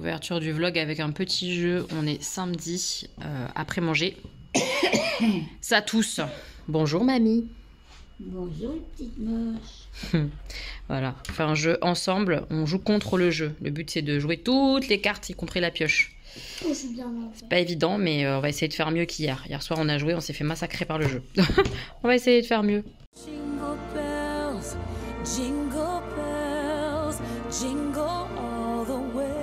Ouverture du vlog avec un petit jeu. On est samedi, après manger. Ça tousse. Bonjour mamie. Bonjour petite moche. Voilà, on fait un jeu ensemble. On joue contre le jeu. Le but c'est de jouer toutes les cartes, y compris la pioche. Oh, je suis bien là, en fait. C'est pas évident, mais on va essayer de faire mieux qu'hier. Hier soir on a joué, on s'est fait massacrer par le jeu. On va essayer de faire mieux. Jingle bells, jingle bells, jingle all the way.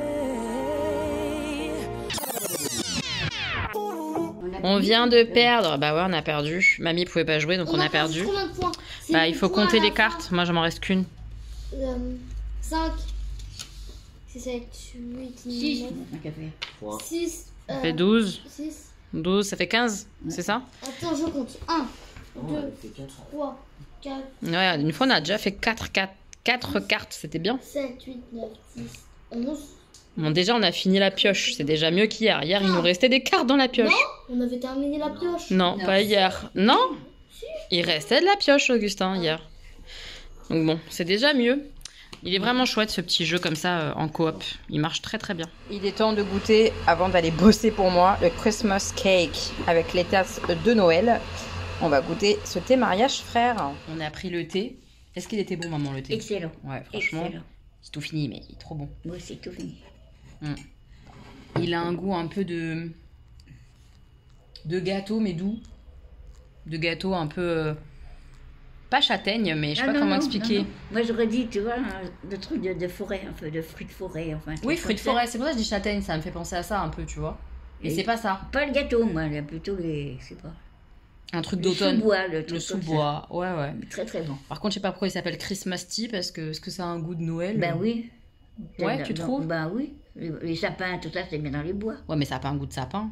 On vient de perdre. Bah ouais, on a perdu. Mamie pouvait pas jouer, donc on a perdu. Combien de points? Bah il faut compter les cartes. Moi j'en m'en reste qu'une. 5, 7, 8, 6. 9, 6. Ça fait 12. 6. 12, ça fait 15, c'est ça? Attends, je compte. 1, 2, 3, 4, Ouais, une fois on a déjà fait 4 cartes, c'était bien. 7, 8, 9, 10, 11. Bon, déjà on a fini la pioche, c'est déjà mieux qu'hier. Hier il nous restait des cartes dans la pioche. On avait terminé la pioche. Non, pas hier. Non, il restait de la pioche, Augustin, hier. Donc bon, c'est déjà mieux. Il est vraiment chouette ce petit jeu comme ça en coop. Il marche très très bien. Il est temps de goûter, avant d'aller bosser pour moi, le Christmas cake avec les tasses de Noël. On va goûter ce thé mariage frère. On a pris le thé. Est-ce qu'il était bon maman le thé? Excellent. Ouais, franchement, Excellent. c'est tout fini mais il est trop bon. Moi, c'est tout fini. Il a un goût un peu de gâteau mais doux. De gâteau un peu... pas châtaigne, mais je sais pas comment expliquer. Non. Moi, j'aurais dit, tu vois, le truc de forêt, un peu de fruits de forêt. Enfin, Oui, fruits de forêt, c'est pour ça que je dis châtaigne, ça me fait penser à ça un peu, tu vois. Et c'est pas ça. Pas le gâteau, moi, là, plutôt les. Je sais pas. Un truc Le d'automne. sous-bois, le Le truc comme sous-bois, ouais, ouais. ça. Très, très bon. Par contre, je sais pas pourquoi il s'appelle Christmas tea, parce que est-ce que ça a un goût de Noël? Ben oui. Ouais, tu trouves? Ben oui. Les sapins, tout ça, c'est bien dans les bois. Ouais, mais ça a pas un goût de sapin.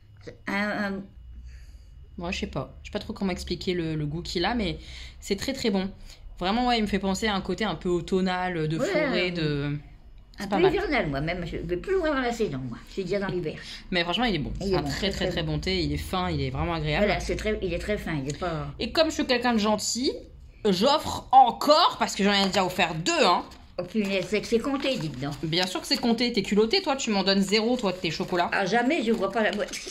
Un, Moi, je sais pas. Je sais pas trop comment expliquer le goût qu'il a, mais c'est très très bon. Vraiment, ouais, il me fait penser à un côté un peu automnal, de Ouais, forêt, de... un pas peu mal. hivernal, moi, même. Je vais plus loin dans la saison, moi. C'est déjà dans l'hiver. Mais franchement, il est bon. Il C'est est un bon, très très, très très très bon thé. Il est fin, il est vraiment agréable. Voilà, il est très fin, il est pas. Et comme je suis quelqu'un de gentil, j'offre encore, parce que j'en ai déjà offert 2, hein. Oh, punaise, c'est que c'est compté, dites donc. Bien sûr que c'est compté. T'es culotté, toi, tu m'en donnes 0, toi, de tes chocolats. Ah, jamais, je vois pas la boîte.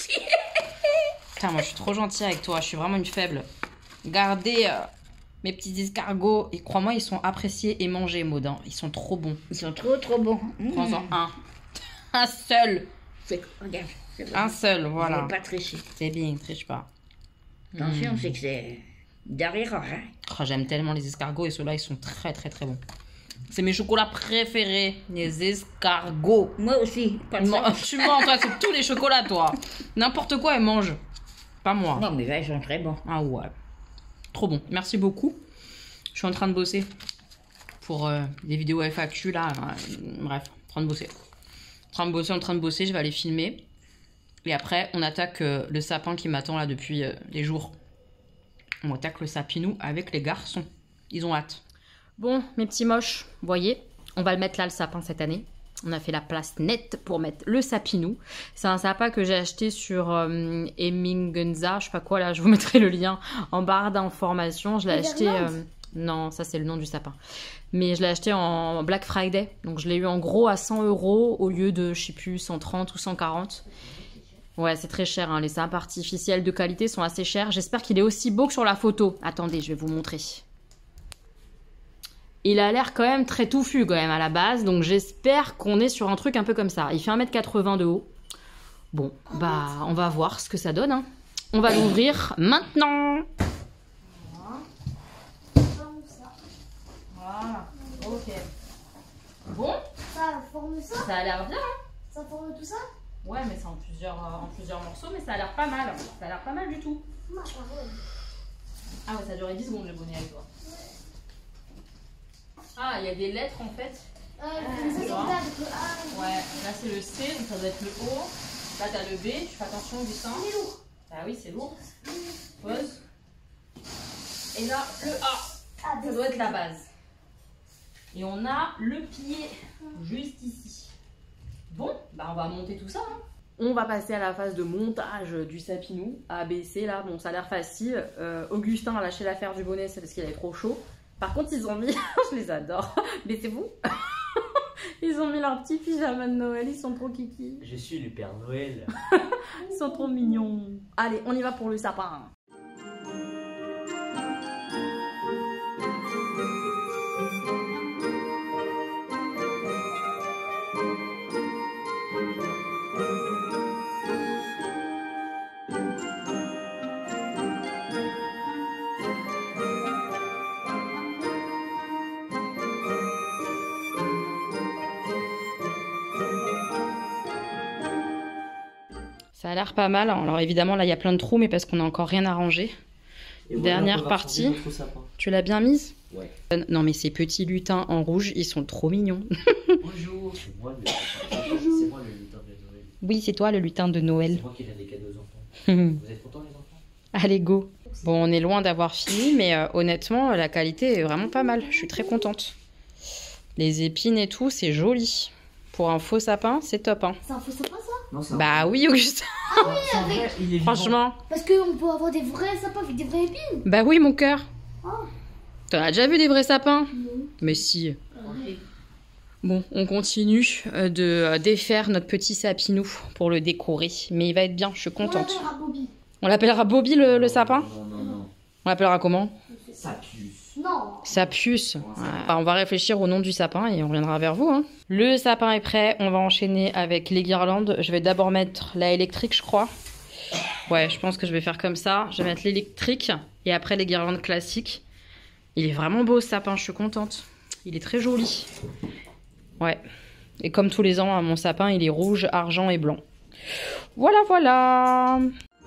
Putain, moi, je suis trop gentille avec toi. Je suis vraiment une faible. Gardez mes petits escargots. Et crois-moi, ils sont appréciés et mangés, Maud, hein. Ils sont trop bons. Ils sont trop, trop bons. Prends-en un. Un seul. Regarde. c'est Un bon. seul, Je voilà. vais pas tricher. C'est bien, triche pas. Attention, c'est que c'est derrière, hein. Oh, j'aime tellement les escargots et ceux-là, ils sont très, très, très bons. C'est mes chocolats préférés, les escargots. Moi aussi. Pas de ça. Tu mens, toi, c'est tous les chocolats, toi. N'importe quoi, elle mange. Pas moi. Non, mais là, ils sont très bons. Ah ouais. Trop bon. Merci beaucoup. Je suis en train de bosser pour des vidéos FAQ là. Bref, en train de bosser. En train de bosser. Je vais aller filmer. Et après, on attaque le sapin qui m'attend là depuis des jours. On attaque le sapinou avec les garçons. Ils ont hâte. Bon, mes petits moches, vous voyez, on va le mettre là, le sapin, cette année. On a fait la place nette pour mettre le sapinou. C'est un sapin que j'ai acheté sur Emingenza, je sais pas quoi, là, je vous mettrai le lien en barre d'informations. Je l'ai acheté... non, ça c'est le nom du sapin. Mais je l'ai acheté en Black Friday. Donc je l'ai eu en gros à 100 € au lieu de, je sais plus, 130 ou 140. Ouais, c'est très cher, hein. Les sapins artificiels de qualité sont assez chers. J'espère qu'il est aussi beau que sur la photo. Attendez, je vais vous montrer. Il a l'air quand même très touffu quand même à la base, donc j'espère qu'on est sur un truc un peu comme ça. Il fait 1,80 m de haut. Bon, bah on va voir ce que ça donne, hein. On va l'ouvrir maintenant. Voilà, ok. Bon, Ça forme ça? ça a l'air bien, hein. Ça forme tout ça? Ouais, mais c'est en plusieurs morceaux, mais ça a l'air pas mal. Ça a l'air pas mal du tout. Ah ouais, ça a duré 10 secondes le bonnet avec toi. Ah, il y a des lettres en fait. Ça, c'est tu ça vois. avec le A. Ouais, là c'est le C, donc ça doit être le O. Là t'as le B, tu fais attention Augustin. C'est lourd. Ah oui, c'est lourd. Pose. Et là, le A, ça doit être la base. Et on a le pied juste ici. Bon, bah on va monter tout ça, hein. On va passer à la phase de montage du sapinou, A, B, C, là, bon ça a l'air facile. Augustin a lâché l'affaire du bonnet, c'est parce qu'il avait trop chaud. Par contre ils ont mis, je les adore, mais c'est vous. Ils Ils ont mis leur petit pyjama de Noël, ils sont trop kiki. Je suis le Père Noël. Ils sont trop mignons. Allez, on y va pour le sapin. Ça a l'air pas mal. Alors évidemment, là, il y a plein de trous, mais parce qu'on n'a encore rien arrangé. Dernière partie. Tu l'as bien mise? Ouais. Non, mais ces petits lutins en rouge, ils sont trop mignons. Bonjour. C'est moi le lutin de Noël. Oui, c'est toi le lutin de Noël. C'est moi qui donne des cadeaux aux enfants. Vous êtes contents les enfants? Allez, go. Bon, on est loin d'avoir fini, mais honnêtement, la qualité est vraiment pas mal. Je suis très contente. Les épines et tout, c'est joli. Pour un faux sapin, c'est top. Hein. C'est un faux sapin, ça? Non, c'est Bah oui, Augustin. Ah oui, avec... il est Franchement. Parce qu'on peut avoir des vrais sapins avec des vraies épines. Bah oui, mon cœur. Oh. T'en as déjà vu des vrais sapins? Non. Mais si. Bon, on continue de défaire notre petit sapinou pour le décorer. Mais il va être bien, je suis contente. On l'appellera Bobby. On l'appellera Bobby le sapin? Non. On l'appellera comment? Sapius. Non. Sapius. Ouais. On va réfléchir au nom du sapin et on reviendra vers vous. Hein. Le sapin est prêt, on va enchaîner avec les guirlandes. Je vais d'abord mettre la électrique, je crois. Ouais, je pense que je vais faire comme ça. Je vais mettre l'électrique et après les guirlandes classiques. Il est vraiment beau ce sapin, je suis contente. Il est très joli. Ouais. Et comme tous les ans, mon sapin, il est rouge, argent et blanc. Voilà, voilà.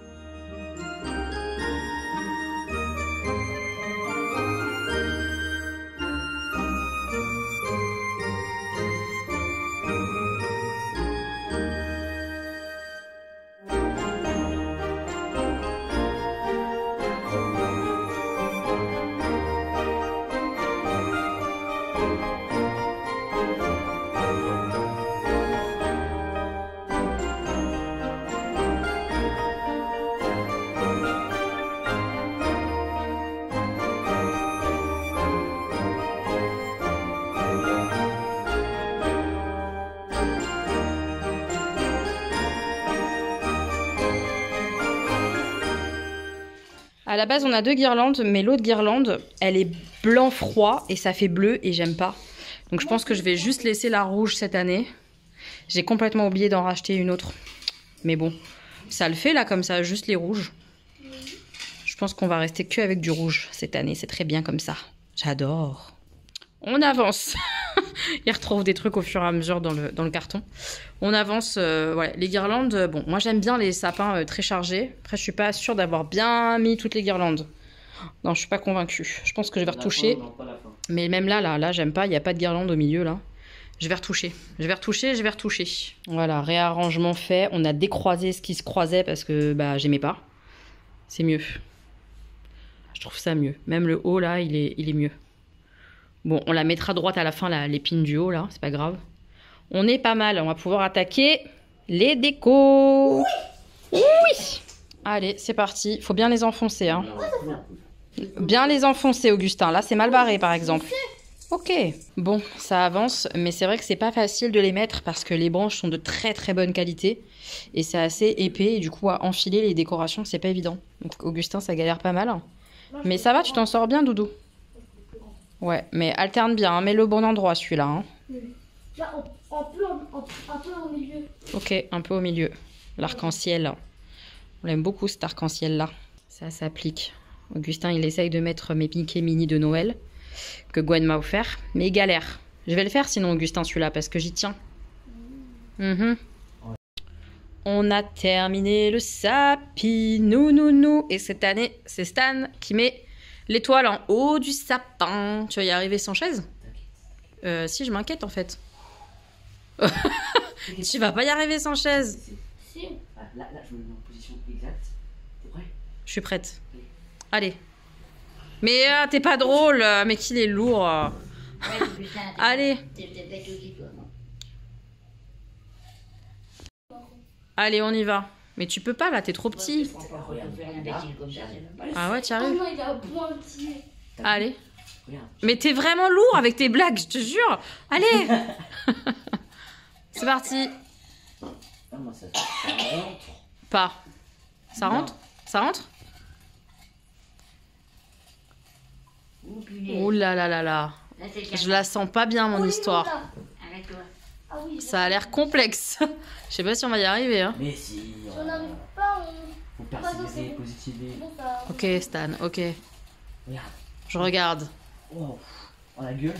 À la base, on a deux guirlandes, mais l'autre guirlande, elle est blanc froid et ça fait bleu et j'aime pas. Donc je pense que je vais juste laisser la rouge cette année. J'ai complètement oublié d'en racheter une autre. Mais bon, ça le fait là comme ça, juste les rouges. Je pense qu'on va rester que avec du rouge cette année, c'est très bien comme ça. J'adore. On avance. Il retrouve des trucs au fur et à mesure dans le carton. On avance. Voilà. Les guirlandes, bon, moi j'aime bien les sapins très chargés. Après, je suis pas sûre d'avoir bien mis toutes les guirlandes. Non, je suis pas convaincue. Je pense que je vais retoucher. Mais même là, j'aime pas. Il n'y a pas de guirlande au milieu là. Je vais retoucher. Je vais retoucher. Voilà, réarrangement fait. On a décroisé ce qui se croisait parce que bah j'aimais pas. C'est mieux. Je trouve ça mieux. Même le haut là, il est mieux. Bon, on la mettra droite à la fin, l'épine du haut, là. C'est pas grave. On est pas mal. On va pouvoir attaquer les décos. Oui. Allez, c'est parti. Faut bien les enfoncer, hein. Bien les enfoncer, Augustin. Là, c'est mal barré, par exemple. Ok. Bon, ça avance. Mais c'est vrai que c'est pas facile de les mettre parce que les branches sont de très très bonne qualité. Et c'est assez épais. Et du coup, à enfiler les décorations, c'est pas évident. Donc, Augustin, ça galère pas mal. Mais ça va, tu t'en sors bien, Doudou? Ouais, mais alterne bien, hein, mets-le au bon endroit celui-là. Hein. Là, un peu au milieu. Ok, un peu au milieu. L'arc-en-ciel. On aime beaucoup cet arc-en-ciel-là. Ça s'applique. Augustin, il essaye de mettre mes Mickey Mini de Noël que Gwen m'a offert, mais il galère. Je vais le faire sinon, Augustin, celui-là, parce que j'y tiens. On a terminé le sapinou. Et cette année, c'est Stan qui met l'étoile en haut du sapin. Tu vas y arriver sans chaise? Si, je m'inquiète en fait. Tu vas pas y arriver sans chaise. Si. Là, je me mets en position exacte. T'es prêt? Je suis prête. Allez. Mais t'es pas drôle, mais qu'il est lourd. Allez. Allez, on y va. Mais tu peux pas là, t'es trop petit. Ah ouais, tu Oh arrives? non, il a pointillé. Allez. Mais t'es vraiment lourd avec tes blagues, je te jure. Allez. C'est parti. Ah, moi, ça rentre. Pas. Ça Non. rentre? Ça rentre? Oh, punaise. Ouh là là là là. Là, c'est Je calme. la sens pas bien, mon Oh, il est histoire. là. Arrête-toi. Ah oui, Ça a l'air complexe. Je sais pas si on va y arriver. Hein. Mais si. on n'arrive pas. Faut Pas persévérer, dans- positiver. Bon, ça... Ok, Stan, ok. Regarde. Je regarde. Oh, la gueule.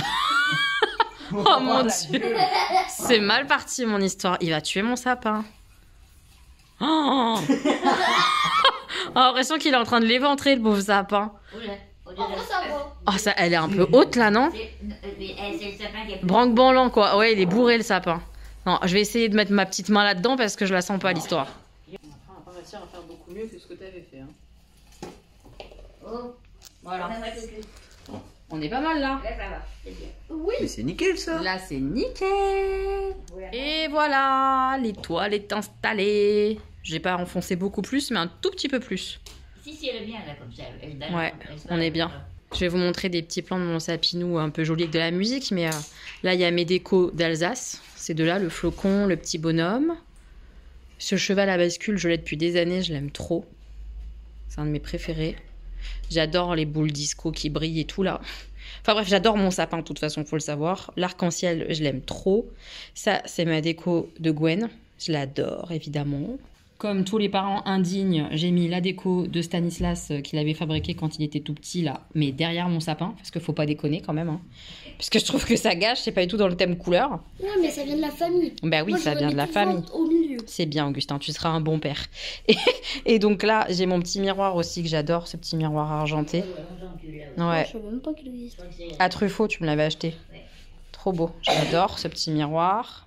Oh mon la Dieu. gueule. C'est mal parti, mon histoire. Il va tuer mon sapin. Oh J'ai l'impression qu'il est en train de l'éventrer, le pauvre sapin. Oula. En vrai, ça va. Oh, ça, elle est un peu haute, là, non? C'est le sapin qui a Branque-banlant, quoi. Ouais, il est bourré, le sapin. Non, je vais essayer de mettre ma petite main là-dedans parce que je la sens pas, l'histoire. On va pas réussir à faire beaucoup mieux que ce que tu avais fait. Hein. Oh, Voilà. on va tout de suite. On est pas mal, là. Là, ça va. C'est bien. Oui. Mais c'est nickel ça. Là, c'est nickel. Voilà. Et voilà, l'étoile est installée. J'ai pas enfoncé beaucoup plus, mais un tout petit peu plus. Si, elle est bien, là, comme ça. Ouais, on est bien. Je vais vous montrer des petits plans de mon sapinou un peu joli avec de la musique, mais là, il y a mes décos d'Alsace. C'est de là, le flocon, le petit bonhomme. Ce cheval à bascule, je l'ai depuis des années, je l'aime trop. C'est un de mes préférés. J'adore les boules disco qui brillent et tout, là. Enfin bref, j'adore mon sapin, de toute façon, faut le savoir. L'arc-en-ciel, je l'aime trop. Ça, c'est ma déco de Gwen. Je l'adore, évidemment. Comme tous les parents indignes, j'ai mis la déco de Stanislas qu'il avait fabriquée quand il était tout petit, là, mais derrière mon sapin, parce qu'il faut pas déconner quand même. Hein. Parce que je trouve que ça gâche, c'est pas du tout dans le thème couleur. Ouais, mais ça vient de la famille. Bah oui, Moi, ça j'aurais vient mis de la tout famille. Au milieu. C'est bien, Augustin, tu seras un bon père. Et donc là, j'ai mon petit miroir aussi que j'adore, ce petit miroir argenté. Ouais. Je sais même pas qu'il existe. À Truffaut, tu me l'avais acheté. Ouais. Trop beau. J'adore ce petit miroir.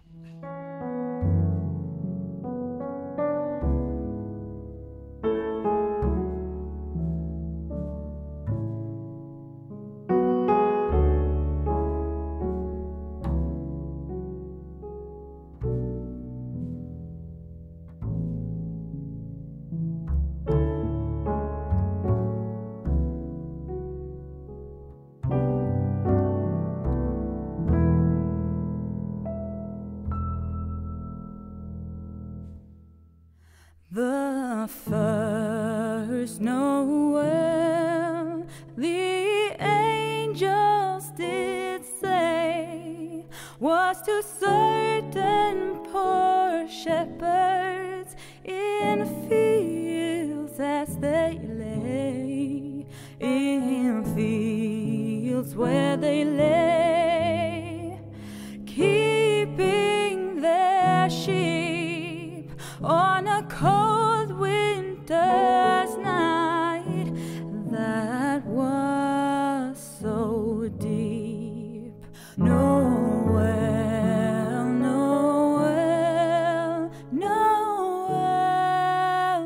The first Noel, the angels did say, was to certain poor shepherds in fields as they lay, in fields where they lay, keeping their sheep on a cold winter's night that was so deep. Noel, Noel, Noel,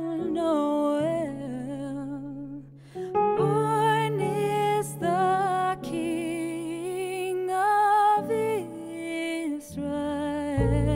Noel. Born is the King of Israel.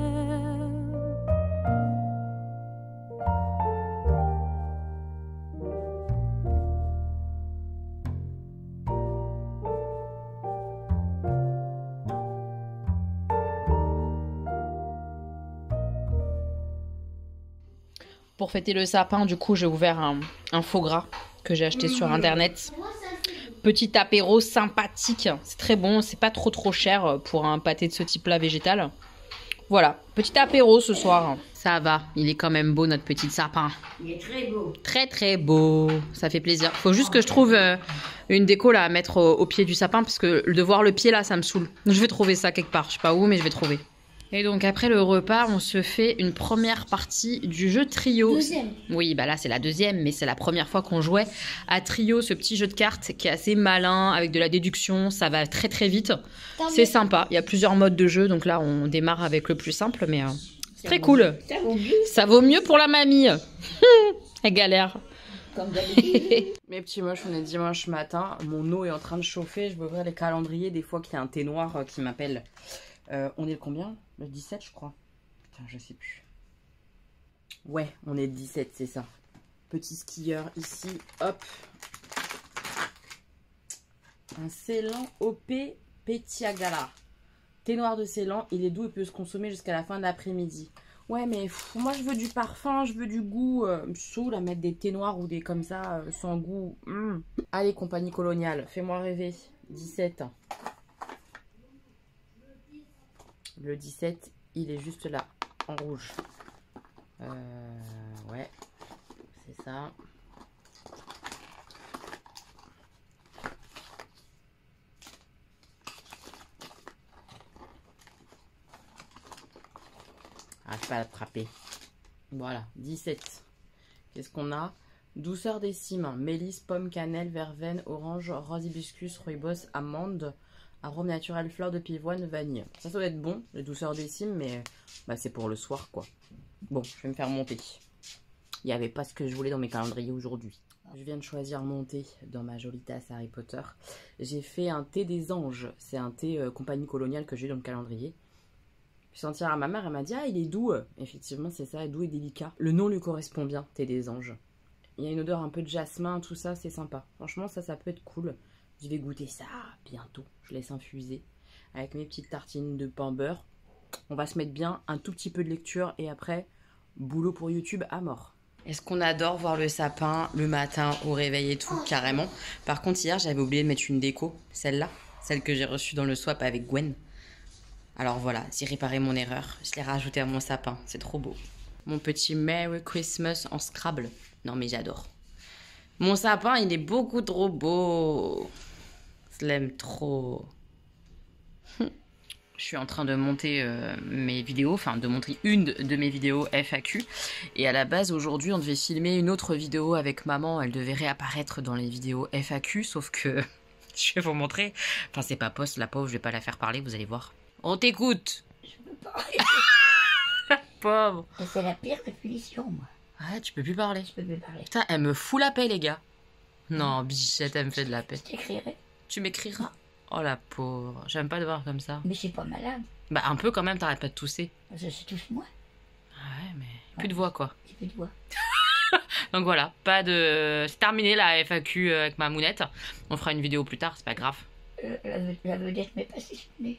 Pour fêter le sapin, du coup, j'ai ouvert un faux gras que j'ai acheté sur internet. Petit apéro sympathique. C'est très bon, c'est pas trop cher pour un pâté de ce type-là végétal. Voilà, petit apéro ce soir. Ça va, il est quand même beau notre petit sapin. Il est très beau. Très beau, ça fait plaisir. Faut juste que je trouve une déco là à mettre au pied du sapin parce que de voir le pied là, ça me saoule. Je vais trouver ça quelque part, je sais pas où, mais je vais trouver. Et donc après le repas, on se fait une première partie du jeu Trio. Deuxième. Oui, bah là c'est la deuxième, mais c'est la première fois qu'on jouait à Trio, ce petit jeu de cartes qui est assez malin, avec de la déduction, ça va très vite. C'est sympa, il y a plusieurs modes de jeu, donc là on démarre avec le plus simple, mais c'est très cool. Ça vaut mieux, Ça vaut mieux pour la mamie. Elle galère. comme d'habitude. Mes petits moches, on est dimanche matin, mon eau est en train de chauffer, je vais ouvrir les calendriers, des fois qu'il y a un thé noir qui m'appelle. On est le combien? Le 17 je crois. Putain, je sais plus. Ouais, on est le 17, c'est ça. Petit skieur ici, hop. Un Ceylan OP Petiagala. Thé noir de Ceylan, il est doux et peut se consommer jusqu'à la fin de l'après-midi. Ouais, mais moi je veux du parfum, je veux du goût. Je me saoule à mettre des thés noirs ou des comme ça, sans goût. Allez, compagnie coloniale, fais-moi rêver. 17. Le 17, il est juste là, en rouge. Ouais, c'est ça. Arrête pas à l'attraper. Voilà, 17. Qu'est-ce qu'on a? Douceur des cimes, mélisse, pomme, cannelle, verveine, orange, rose hibiscus, rooibos, amande, arôme naturel, fleur de pivoine, vanille. Ça doit être bon, les douceurs des cimes, mais bah, c'est pour le soir, quoi. Bon, je vais me faire monter. Il n'y avait pas ce que je voulais dans mes calendriers aujourd'hui. Je viens de choisir mon thé dans ma jolie tasse Harry Potter. J'ai fait un thé des anges. C'est un thé compagnie coloniale que j'ai dans le calendrier. Je suis sentir à ma mère, elle m'a dit « Ah, il est doux !» Effectivement, c'est ça, doux et délicat. Le nom lui correspond bien, thé des anges. Il y a une odeur un peu de jasmin, tout ça, c'est sympa. Franchement, ça peut être cool. Je vais goûter ça bientôt. Je laisse infuser avec mes petites tartines de pain beurre. On va se mettre bien, un tout petit peu de lecture et après, boulot pour YouTube à mort. Est-ce qu'on adore voir le sapin le matin au réveil et tout? Carrément. Par contre, hier, j'avais oublié de mettre une déco. Celle-là, celle que j'ai reçue dans le swap avec Gwen. Alors voilà, j'ai réparé mon erreur. Je l'ai rajouté à mon sapin. C'est trop beau. Mon petit Merry Christmas en Scrabble. Non mais j'adore. Mon sapin, il est beaucoup trop beau. Je l'aime trop. Je suis en train de monter mes vidéos, enfin de montrer une de mes vidéos FAQ. Et à la base, aujourd'hui, on devait filmer une autre vidéo avec maman. Elle devait réapparaître dans les vidéos FAQ, sauf que je vais vous montrer. Enfin, c'est pas poste, la pauvre, je vais pas la faire parler, vous allez voir. On t'écoute. Je peux parler. Pauvre. C'est la pire des punitions, moi. Ouais, tu peux plus parler. Je peux plus parler. Putain, elle me fout la paix, les gars. Non, bichette, elle me fait de la paix. Je t'écrirai. Tu m'écriras? Oh la pauvre, j'aime pas te voir comme ça. Mais je suis pas malade. Bah un peu quand même, t'arrêtes pas de tousser. Je suis tous moi. Ah ouais, mais plus de voix quoi. J'ai plus de voix. Donc voilà, pas de... C'est terminé la FAQ avec ma mounette. On fera une vidéo plus tard, c'est pas grave. La vedette m'est pas si née.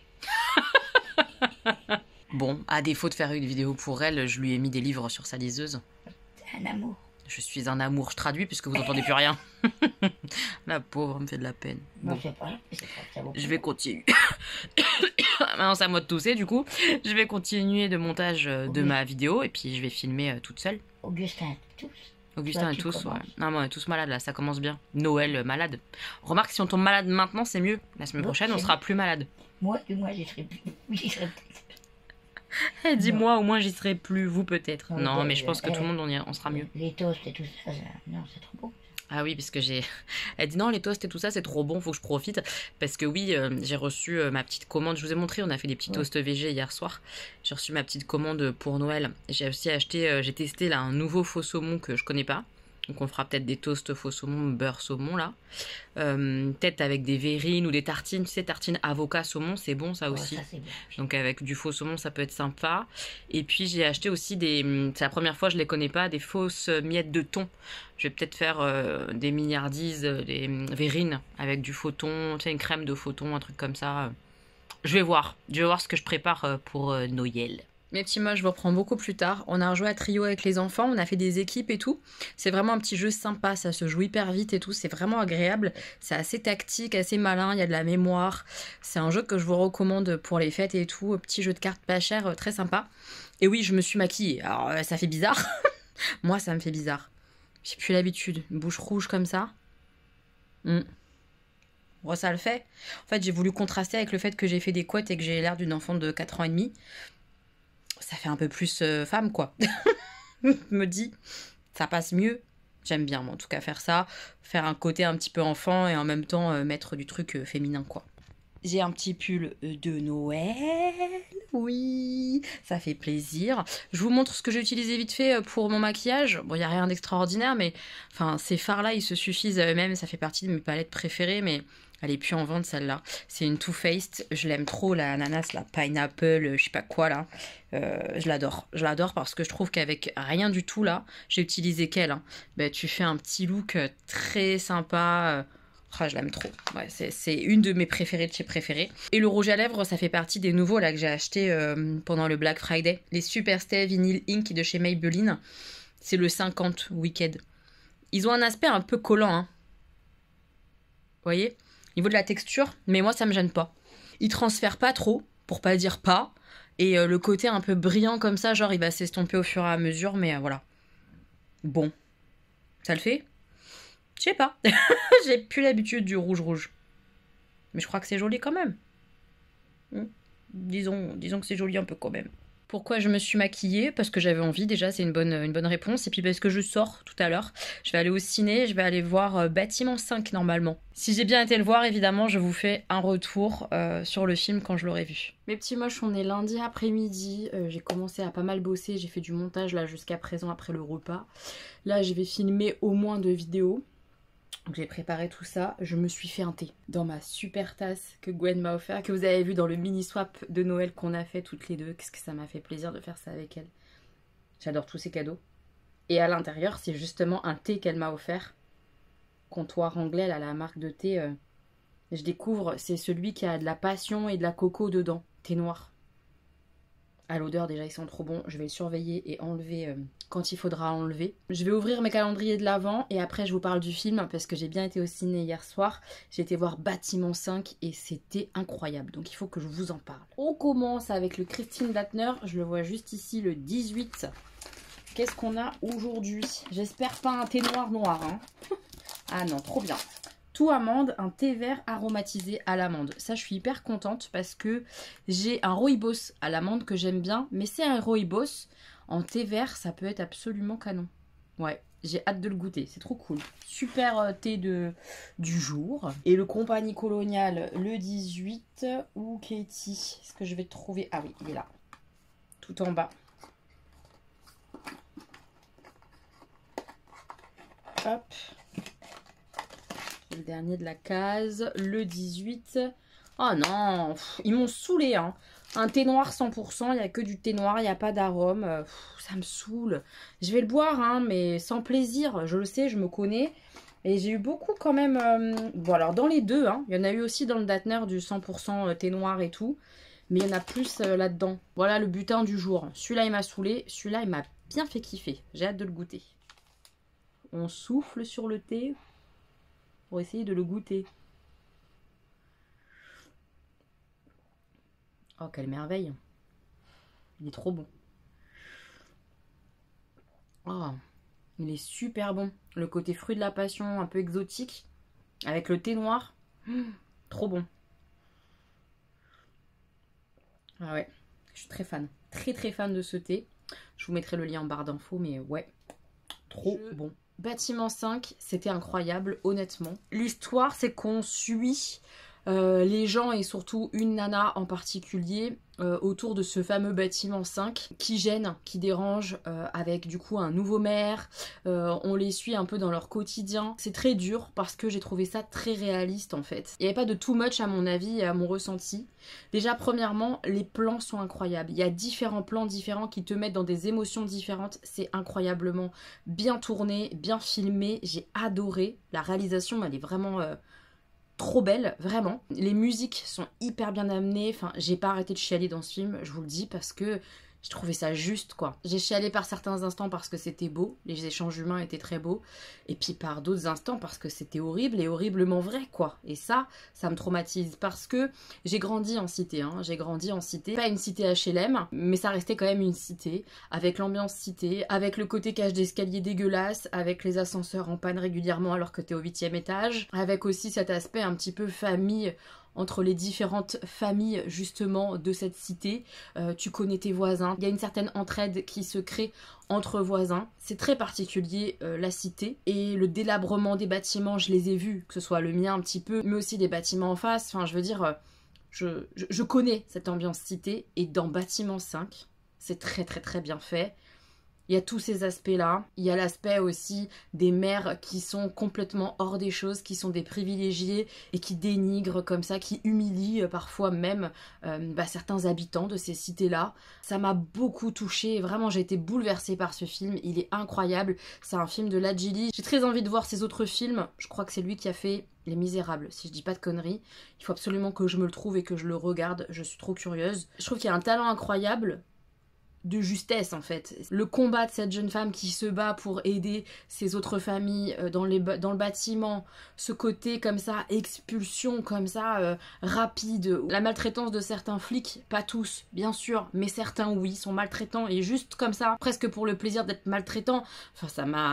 Bon, à défaut de faire une vidéo pour elle, je lui ai mis des livres sur sa liseuse. C'est un amour. Je suis un amour, je traduis puisque vous n'entendez plus rien. La pauvre me fait de la peine. Bon. Bon. Ça vaut Je vais continuer. Maintenant c'est à moi de tousser du coup. Je vais continuer de montage de ma vidéo et puis je vais filmer toute seule. Augustin, tous. Augustin et tu tous, ouais. commences. Non, mais on est tous malades là, ça commence bien. Noël, malade. Remarque, si on tombe malade maintenant, c'est mieux. La semaine Bon, prochaine, on c'est sera plus malade. Moi, du moins, j'y serai plus. J'y serai peut-être. Eh, dis-moi, au moins j'y serai plus, vous peut-être. Non, Non, bon, mais je pense que tout le monde, on sera mieux. Les toasts et tout ça, non, c'est trop beau. Ah oui, parce que j'ai... Elle dit non, les toasts et tout ça, c'est trop bon, faut que je profite. Parce que oui, j'ai reçu ma petite commande. Je vous ai montré, on a fait des petits toasts VG hier soir. J'ai reçu ma petite commande pour Noël. J'ai aussi acheté, j'ai testé là un nouveau faux saumon que je connais pas. Donc on fera peut-être des toasts faux saumon, beurre saumon là. Peut-être avec des verrines ou des tartines. Tu sais, tartines avocat saumon, c'est bon ça aussi. Ça, c'est bien. Donc avec du faux saumon, ça peut être sympa. Et puis j'ai acheté aussi des... C'est la première fois, je les connais pas, des fausses miettes de thon. Je vais peut-être faire des mignardises, des verrines avec du faux thon, tu sais, une crème de faux thon, un truc comme ça. Je vais voir ce que je prépare pour Noël. Mes petits moches, je vous reprends beaucoup plus tard. On a rejoué à trio avec les enfants, on a fait des équipes et tout. C'est vraiment un petit jeu sympa, ça se joue hyper vite et tout. C'est vraiment agréable. C'est assez tactique, assez malin, il y a de la mémoire. C'est un jeu que je vous recommande pour les fêtes et tout. Petit jeu de cartes pas cher, très sympa. Et oui, je me suis maquillée. Alors, ça fait bizarre. Moi, ça me fait bizarre. J'ai plus l'habitude. Une bouche rouge comme ça. Bon, ça le fait. En fait, j'ai voulu contraster avec le fait que j'ai fait des couettes et que j'ai l'air d'une enfant de 4 ans et demi. Ça fait un peu plus femme, quoi. Je me dis, ça passe mieux. J'aime bien, moi, en tout cas, faire ça. Faire un côté un petit peu enfant et en même temps mettre du truc féminin, quoi. J'ai un petit pull de Noël. Oui, ça fait plaisir. Je vous montre ce que j'ai utilisé vite fait pour mon maquillage. Bon, il n'y a rien d'extraordinaire, mais enfin, ces fards-là, ils se suffisent eux-mêmes. Ça fait partie de mes palettes préférées, mais elle est plus en vente, celle-là. C'est une Too Faced. Je l'aime trop, la ananas, la pineapple, je sais pas quoi, là. Je l'adore. Je l'adore parce que je trouve qu'avec rien du tout, là, j'ai utilisé qu'elle. Hein. Ben, tu fais un petit look très sympa. Ah, je l'aime trop. Ouais, c'est une de mes préférées de chez préférées. Et le rouge à lèvres, ça fait partie des nouveaux là que j'ai acheté pendant le Black Friday. Les Super Stay Vinyl Ink de chez Maybelline. C'est le 50 Wicked. Ils ont un aspect un peu collant, hein. Vous voyez? Au niveau de la texture, mais moi ça me gêne pas. Ils transfèrent pas trop, pour pas dire pas. Et le côté un peu brillant comme ça, genre il va s'estomper au fur et à mesure, mais voilà. Bon. Ça le fait? Je sais pas. J'ai plus l'habitude du rouge. Mais je crois que c'est joli quand même. Disons que c'est joli un peu quand même. Pourquoi je me suis maquillée? Parce que j'avais envie, déjà, c'est une bonne réponse. Et puis parce que je sors tout à l'heure. Je vais aller au ciné, je vais aller voir Bâtiment 5 normalement. Si j'ai bien été le voir, évidemment, je vous fais un retour sur le film quand je l'aurai vu. Mes petits moches, on est lundi après-midi. J'ai commencé à pas mal bosser, j'ai fait du montage là jusqu'à présent après le repas. Là, je vais filmer au moins 2 vidéos. Donc j'ai préparé tout ça, je me suis fait un thé dans ma super tasse que Gwen m'a offert, que vous avez vu dans le mini swap de Noël qu'on a fait toutes les deux. Qu'est-ce que ça m'a fait plaisir de faire ça avec elle. J'adore tous ces cadeaux. Et à l'intérieur, c'est justement un thé qu'elle m'a offert. Comptoir anglais, là, la marque de thé. Je découvre, c'est celui qui a de la passion et de la coco dedans. Thé noir. À l'odeur, déjà, ils sont trop bons. Je vais le surveiller et enlever quand il faudra enlever. Je vais ouvrir mes calendriers de l'Avent et après, je vous parle du film parce que j'ai bien été au ciné hier soir. J'ai été voir Bâtiment 5 et c'était incroyable. Donc, il faut que je vous en parle. On commence avec le Christine Blattner. Je le vois juste ici, le 18. Qu'est-ce qu'on a aujourd'hui? J'espère pas un thé noir, hein. Ah non, trop bien. Tout amande, un thé vert aromatisé à l'amande. Ça, je suis hyper contente parce que j'ai un rooibos à l'amande que j'aime bien. Mais c'est un rooibos en thé vert, ça peut être absolument canon. Ouais, j'ai hâte de le goûter, c'est trop cool. Super thé du jour. Et le Compagnie Coloniale, le 18. Où Katie? Est-ce que je vais trouver? Ah oui, il est là. Tout en bas. Hop. Le dernier de la case, le 18. Oh non, ils m'ont saoulé, hein. Un thé noir 100%, il n'y a que du thé noir, il n'y a pas d'arôme. Ça me saoule. Je vais le boire, hein, mais sans plaisir. Je le sais, je me connais. Et j'ai eu beaucoup quand même... Bon, alors dans les deux, hein, il y en a eu aussi dans le Datner du 100% thé noir et tout. Mais il y en a plus là-dedans. Voilà le butin du jour. Celui-là, il m'a saoulé. Celui-là, il m'a bien fait kiffer. J'ai hâte de le goûter. On souffle sur le thé pour essayer de le goûter. Oh, quelle merveille. Il est trop bon. Oh, il est super bon. Le côté fruit de la passion, un peu exotique, avec le thé noir. Trop bon. Ah ouais, je suis très fan. Très fan de ce thé. Je vous mettrai le lien en barre d'infos, mais ouais, trop bon. Bâtiment 5, c'était incroyable, honnêtement. L'histoire, c'est qu'on suit les gens et surtout une nana en particulier autour de ce fameux bâtiment 5 qui gêne, qui dérange avec du coup un nouveau maire. On les suit un peu dans leur quotidien. C'est très dur parce que j'ai trouvé ça très réaliste en fait. Il n'y avait pas de too much à mon avis et à mon ressenti. Déjà premièrement, les plans sont incroyables. Il y a différents plans différents qui te mettent dans des émotions différentes. C'est incroyablement bien tourné, bien filmé. J'ai adoré. La réalisation, elle est vraiment... trop belle, vraiment. Les musiques sont hyper bien amenées. Enfin, j'ai pas arrêté de chialer dans ce film, je vous le dis, parce que je trouvais ça juste, quoi. J'ai chialé par certains instants parce que c'était beau, les échanges humains étaient très beaux, et puis par d'autres instants parce que c'était horrible et horriblement vrai, quoi. Et ça me traumatise parce que j'ai grandi en cité, hein. J'ai grandi en cité, pas une cité HLM, mais ça restait quand même une cité, avec l'ambiance cité, avec le côté cage d'escalier dégueulasse, avec les ascenseurs en panne régulièrement alors que t'es au 8e étage, avec aussi cet aspect un petit peu famille, entre les différentes familles justement de cette cité. Tu connais tes voisins, il y a une certaine entraide qui se crée entre voisins. C'est très particulier la cité, et le délabrement des bâtiments, je les ai vus, que ce soit le mien un petit peu, mais aussi des bâtiments en face. Enfin, je veux dire, je connais cette ambiance cité, et dans Bâtiment 5, c'est très bien fait. Il y a tous ces aspects-là. Il y a l'aspect aussi des mères qui sont complètement hors des choses, qui sont des privilégiés et qui dénigrent comme ça, qui humilient parfois même certains habitants de ces cités-là. Ça m'a beaucoup touchée. Vraiment, j'ai été bouleversée par ce film. Il est incroyable. C'est un film de Ladjili. J'ai très envie de voir ses autres films. Je crois que c'est lui qui a fait Les Misérables, si je dis pas de conneries. Il faut absolument que je me le trouve et que je le regarde. Je suis trop curieuse. Je trouve qu'il y a un talent incroyable de justesse en fait. Le combat de cette jeune femme qui se bat pour aider ses autres familles dans le bâtiment, ce côté comme ça, expulsion comme ça, rapide, la maltraitance de certains flics, pas tous bien sûr, mais certains oui, sont maltraitants et juste comme ça, presque pour le plaisir d'être maltraitant, enfin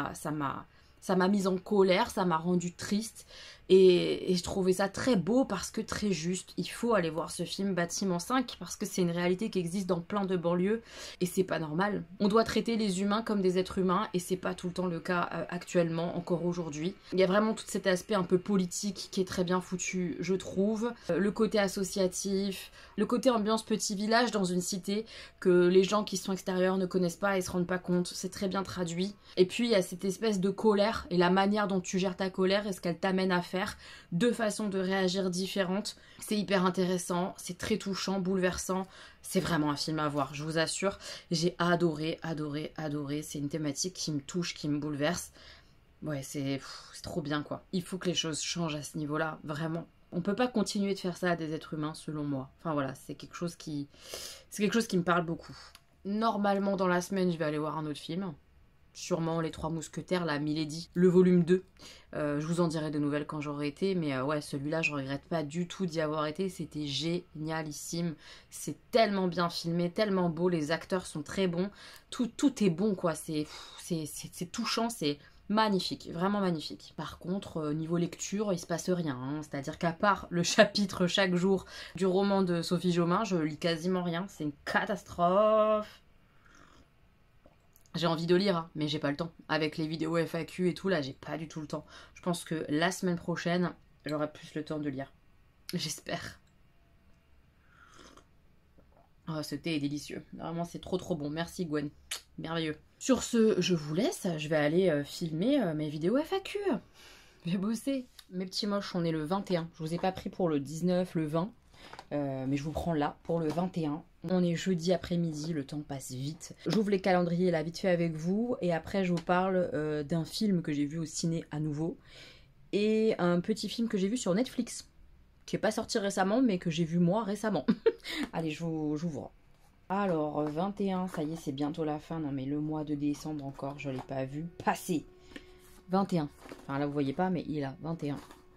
ça m'a mise en colère, ça m'a rendue triste et je trouvais ça très beau parce que très juste. Il faut aller voir ce film Bâtiment 5 parce que c'est une réalité qui existe dans plein de banlieues et c'est pas normal. On doit traiter les humains comme des êtres humains et c'est pas tout le temps le cas actuellement, encore aujourd'hui. Il y a vraiment tout cet aspect un peu politique qui est très bien foutu, je trouve. Le côté associatif, le côté ambiance petit village dans une cité que les gens qui sont extérieurs ne connaissent pas et se rendent pas compte. C'est très bien traduit. Et puis il y a cette espèce de colère et la manière dont tu gères ta colère et ce qu'elle t'amène à faire. Deux façons de réagir différentes. C'est hyper intéressant, c'est très touchant, bouleversant. C'est vraiment un film à voir, je vous assure. J'ai adoré. C'est une thématique qui me touche, qui me bouleverse. Ouais, c'est trop bien quoi. Il faut que les choses changent à ce niveau-là, vraiment. On peut pas continuer de faire ça à des êtres humains, selon moi. Enfin voilà, c'est quelque chose qui me parle beaucoup. Normalement, dans la semaine, je vais aller voir un autre film. Sûrement Les Trois Mousquetaires, la Milady, le volume 2. Je vous en dirai de nouvelles quand j'aurai été, mais ouais, celui-là, je regrette pas du tout d'y avoir été. C'était génialissime. C'est tellement bien filmé, tellement beau. Les acteurs sont très bons. Tout est bon, quoi. C'est touchant, c'est magnifique, vraiment magnifique. Par contre, niveau lecture, il se passe rien. Hein. C'est-à-dire qu'à part le chapitre chaque jour du roman de Sophie Jomain, je lis quasiment rien. C'est une catastrophe. J'ai envie de lire, hein, mais j'ai pas le temps. Avec les vidéos FAQ et tout, là, j'ai pas du tout le temps. Je pense que la semaine prochaine, j'aurai plus le temps de lire. J'espère. Oh, ce thé est délicieux. Vraiment, c'est trop bon. Merci Gwen. Merveilleux. Sur ce, je vous laisse. Je vais aller filmer mes vidéos FAQ. Je vais bosser. Mes petits moches, on est le 21. Je vous ai pas pris pour le 19, le 20. Mais je vous prends là pour le 21. On est jeudi après-midi, le temps passe vite. J'ouvre les calendriers là vite fait avec vous et après je vous parle d'un film que j'ai vu au ciné à nouveau et un petit film que j'ai vu sur Netflix qui n'est pas sorti récemment mais que j'ai vu moi récemment. Allez, j'ouvre. Alors 21, ça y est, c'est bientôt la fin. Non mais le mois de décembre encore, je ne l'ai pas vu passer. 21. Enfin là vous voyez pas mais il est là, 21.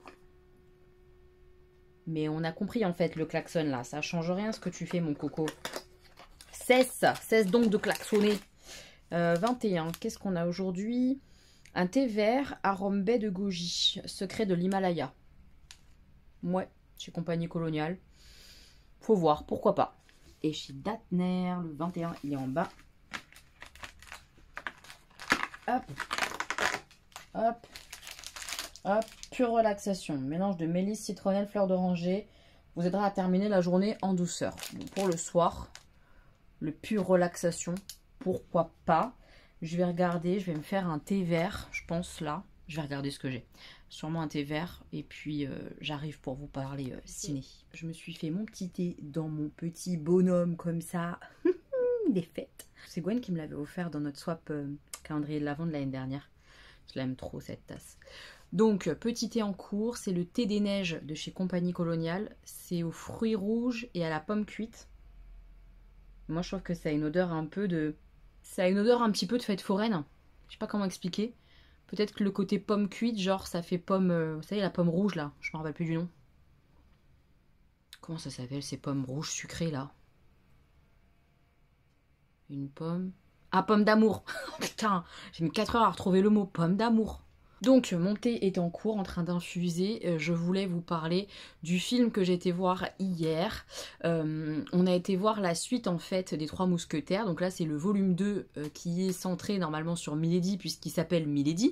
Mais on a compris en fait le klaxon là. Ça change rien ce que tu fais mon coco. Cesse donc de klaxonner. 21. Qu'est-ce qu'on a aujourd'hui? Un thé vert, arôme baie de goji. Secret de l'Himalaya. Ouais, chez Compagnie Coloniale. Faut voir, pourquoi pas. Et chez Datner, le 21, il est en bas. Hop. Hop. Hop, pure relaxation. Mélange de mélisse, citronnelle, fleur d'oranger. Vous aidera à terminer la journée en douceur. Donc pour le soir, le pure relaxation, pourquoi pas. Je vais regarder, je vais me faire un thé vert, je pense là. Je vais regarder ce que j'ai. Sûrement un thé vert. Et puis j'arrive pour vous parler ciné. Je me suis fait mon petit thé dans mon petit bonhomme comme ça. Des fêtes. C'est Gwen qui me l'avait offert dans notre swap calendrier de l'Avent de l'année dernière. Je l'aime trop cette tasse. Donc, petit thé en cours, c'est le thé des neiges de chez Compagnie Coloniale. C'est aux fruits rouges et à la pomme cuite. Moi, je trouve que ça a une odeur un peu de... Ça a une odeur un petit peu de fête foraine. Je sais pas comment expliquer. Peut-être que le côté pomme cuite, genre, ça fait pomme... Vous savez, la pomme rouge, là. Je me rappelle plus du nom. Comment ça s'appelle, ces pommes rouges sucrées, là? Une pomme... Ah, pomme d'amour. Putain, j'ai mis 4 heures à retrouver le mot. Pomme d'amour. Donc mon thé est en cours, en train d'infuser. Je voulais vous parler du film que j'ai été voir hier. On a été voir la suite en fait des Trois Mousquetaires. Donc là c'est le volume 2 qui est centré normalement sur Milady puisqu'il s'appelle Milady.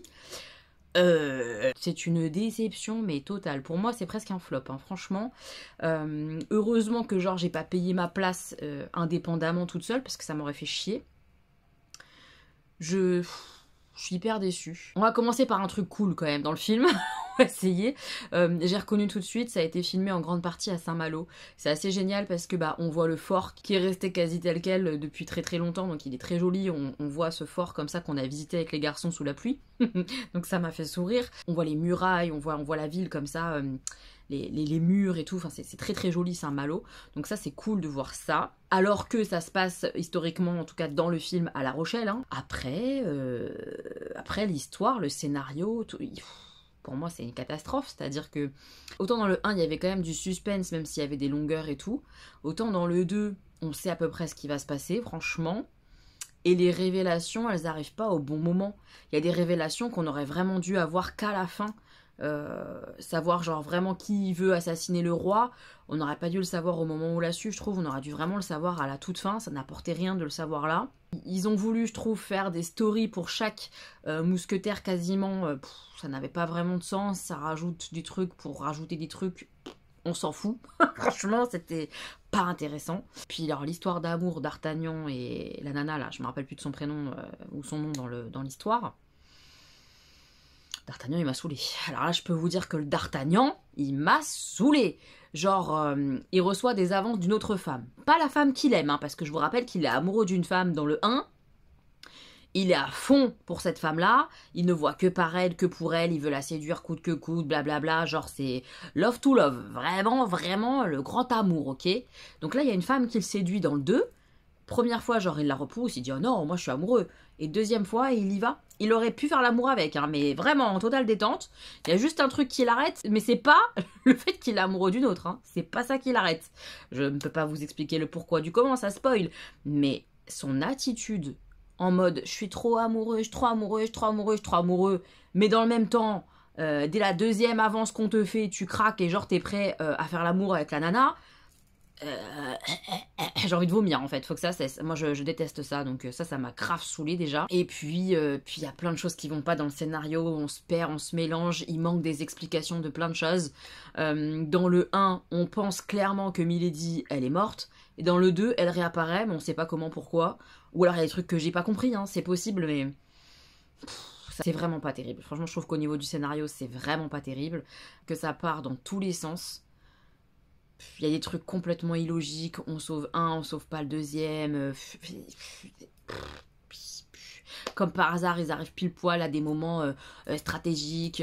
C'est une déception mais totale. Pour moi c'est presque un flop hein, franchement. Heureusement que genre j'ai pas payé ma place indépendamment toute seule parce que ça m'aurait fait chier. Je suis hyper déçue. On va commencer par un truc cool quand même dans le film. On va essayer. J'ai reconnu tout de suite, ça a été filmé en grande partie à Saint-Malo. C'est assez génial parce que on voit le fort qui est resté quasi tel quel depuis très très longtemps, donc il est très joli. On voit ce fort comme ça qu'on a visité avec les garçons sous la pluie. Donc ça m'a fait sourire. On voit les murailles, on voit la ville comme ça, les murs et tout. Enfin, c'est très très joli Saint-Malo. Donc ça c'est cool de voir ça. Alors que ça se passe historiquement, en tout cas dans le film, à La Rochelle. Hein. Après l'histoire, le scénario, tout, pour moi c'est une catastrophe. C'est-à-dire que autant dans le 1 il y avait quand même du suspense, même s'il y avait des longueurs et tout, autant dans le 2 on sait à peu près ce qui va se passer, franchement. Et les révélations, elles n'arrivent pas au bon moment. Il y a des révélations qu'on aurait vraiment dû avoir qu'à la fin. Savoir genre vraiment qui veut assassiner le roi, on n'aurait pas dû le savoir au moment où on l'a su, je trouve. On aurait dû vraiment le savoir à la toute fin, ça n'apportait rien de le savoir là. Ils ont voulu, je trouve, faire des stories pour chaque mousquetaire quasiment, ça n'avait pas vraiment de sens. Ça rajoute des trucs pour rajouter des trucs, on s'en fout. Franchement, c'était pas intéressant. Puis alors l'histoire d'amour d'Artagnan et la nana là, je me rappelle plus de son prénom ou son nom dans l'histoire. D'Artagnan, il m'a saoulé. Alors là, je peux vous dire que le D'Artagnan, il m'a saoulé. Genre, il reçoit des avances d'une autre femme. Pas la femme qu'il aime, hein, parce que je vous rappelle qu'il est amoureux d'une femme dans le 1. Il est à fond pour cette femme-là. Il ne voit que par elle, que pour elle. Il veut la séduire coûte que coûte, blablabla. Genre, c'est love to love. Vraiment, vraiment le grand amour, ok? Donc là, il y a une femme qui le séduit dans le 2. Première fois, genre, il la repousse. Il dit, oh non, moi, je suis amoureux. Et deuxième fois, il y va. Il aurait pu faire l'amour avec, hein, mais vraiment en totale détente. Il y a juste un truc qui l'arrête, mais c'est pas le fait qu'il est amoureux d'une autre. Hein. C'est pas ça qui l'arrête. Je ne peux pas vous expliquer le pourquoi du comment, ça spoil. Mais son attitude en mode je suis trop amoureux, je suis trop amoureux, je suis trop amoureux, je suis trop amoureux. Mais dans le même temps, dès la deuxième avance qu'on te fait, tu craques et genre t'es prêt à faire l'amour avec la nana. J'ai envie de vomir en fait, faut que ça cesse. Moi je déteste ça, donc ça m'a grave saoulé déjà. Et puis il y a plein de choses qui vont pas dans le scénario, on se perd, on se mélange, il manque des explications de plein de choses. Dans le 1, on pense clairement que Milady, elle est morte, et dans le 2, elle réapparaît, mais on sait pas comment, pourquoi. Ou alors il y a des trucs que j'ai pas compris, hein, c'est possible, mais... c'est vraiment pas terrible. Franchement, je trouve qu'au niveau du scénario, c'est vraiment pas terrible, que ça part dans tous les sens. Il y a des trucs complètement illogiques, on sauve un, on sauve pas le deuxième. Comme par hasard, ils arrivent pile poil à des moments stratégiques,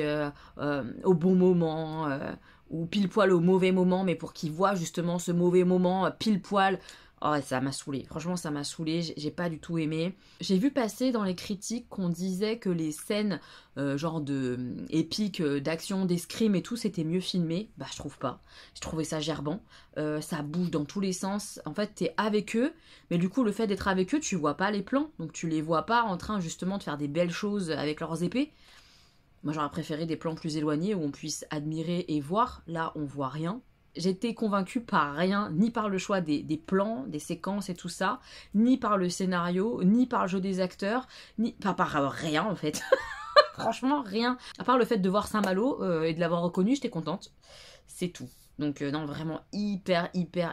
au bon moment, ou pile poil au mauvais moment, mais pour qu'ils voient justement ce mauvais moment pile poil. Oh, ça m'a saoulé. Franchement, ça m'a saoulé. J'ai pas du tout aimé. J'ai vu passer dans les critiques qu'on disait que les scènes genre épiques, d'action, d'escrime et tout, c'était mieux filmé. Bah, je trouve pas. Je trouvais ça gerbant. Ça bouge dans tous les sens. En fait, t'es avec eux, mais du coup, le fait d'être avec eux, tu vois pas les plans. Donc, tu les vois pas en train justement de faire des belles choses avec leurs épées. Moi, j'aurais préféré des plans plus éloignés où on puisse admirer et voir. Là, on voit rien. J'étais convaincue par rien, ni par le choix des plans, des séquences et tout ça, ni par le scénario, ni par le jeu des acteurs, ni par rien en fait. Franchement, rien. À part le fait de voir Saint-Malo et de l'avoir reconnu, j'étais contente. C'est tout. Donc non, vraiment hyper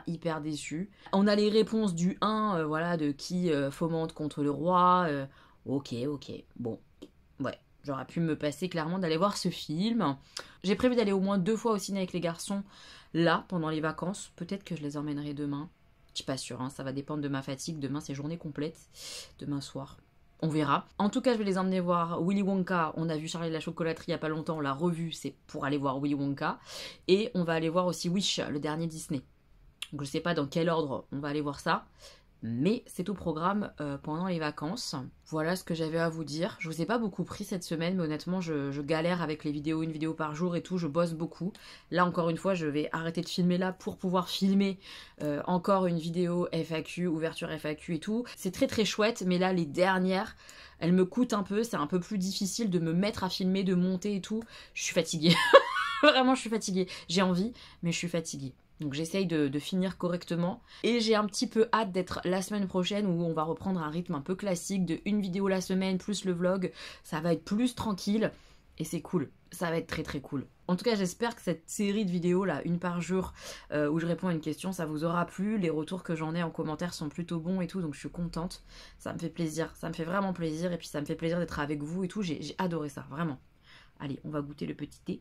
déçue. On a les réponses du 1, voilà, de qui fomente contre le roi. Ok, bon, ouais. J'aurais pu me passer clairement d'aller voir ce film. J'ai prévu d'aller au moins 2 fois au ciné avec les garçons, là, pendant les vacances. Peut-être que je les emmènerai demain. Je suis pas sûre, hein, ça va dépendre de ma fatigue. Demain, c'est journée complète. Demain soir. On verra. En tout cas, je vais les emmener voir Willy Wonka. On a vu Charlie et la chocolaterie il y a pas longtemps. On l'a revu, c'est pour aller voir Willy Wonka. Et on va aller voir aussi Wish, le dernier Disney. Donc, je sais pas dans quel ordre on va aller voir ça. Mais c'est au programme pendant les vacances. Voilà ce que j'avais à vous dire. Je vous ai pas beaucoup pris cette semaine, mais honnêtement, je galère avec les vidéos, une vidéo par jour et tout. Je bosse beaucoup. Là, encore une fois, je vais arrêter de filmer là pour pouvoir filmer encore une vidéo FAQ, ouverture FAQ et tout. C'est très chouette, mais là, les dernières, elles me coûtent un peu. C'est un peu plus difficile de me mettre à filmer, de monter et tout. Je suis fatiguée. Vraiment, je suis fatiguée. J'ai envie, mais je suis fatiguée. Donc j'essaye de finir correctement. Et j'ai un petit peu hâte d'être la semaine prochaine où on va reprendre un rythme un peu classique de une vidéo la semaine plus le vlog. Ça va être plus tranquille et c'est cool. Ça va être très très cool. En tout cas, j'espère que cette série de vidéos là, une par jour, où je réponds à une question, ça vous aura plu. Les retours que j'en ai en commentaire sont plutôt bons et tout, donc je suis contente. Ça me fait plaisir, ça me fait vraiment plaisir, et puis ça me fait plaisir d'être avec vous et tout. J'ai adoré ça, vraiment. Allez, on va goûter le petit thé.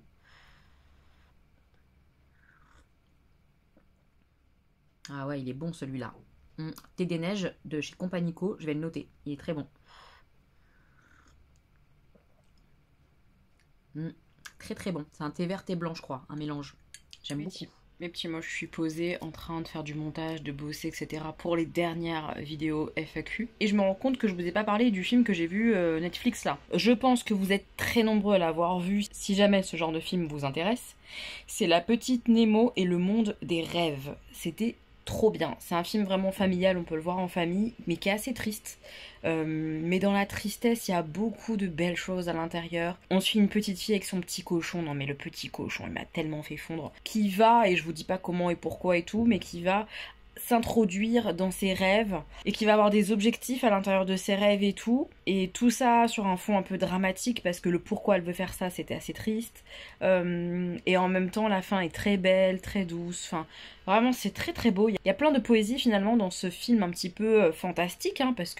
Ah ouais, il est bon celui-là. Thé des neiges de chez Compagnico, je vais le noter, il est très bon. Très très bon. C'est un thé vert, thé blanc, je crois. Un mélange. J'aime beaucoup. Mes petits mots, je suis posée en train de faire du montage, de bosser, etc. pour les dernières vidéos FAQ. Et je me rends compte que je vous ai pas parlé du film que j'ai vu Netflix là. Je pense que vous êtes très nombreux à l'avoir vu si jamais ce genre de film vous intéresse. C'est La Petite Nemo et le monde des rêves. C'était trop bien. C'est un film vraiment familial, on peut le voir en famille, mais qui est assez triste. Mais dans la tristesse, il y a beaucoup de belles choses à l'intérieur. On suit une petite fille avec son petit cochon. Non mais le petit cochon, il m'a tellement fait fondre. Qui va, et je vous dis pas comment et pourquoi et tout, mais qui va s'introduire dans ses rêves et qui va avoir des objectifs à l'intérieur de ses rêves et tout ça sur un fond un peu dramatique parce que le pourquoi elle veut faire ça c'était assez triste et en même temps la fin est très belle, très douce, enfin vraiment c'est très très beau. Il y a plein de poésie finalement dans ce film un petit peu fantastique hein, parce que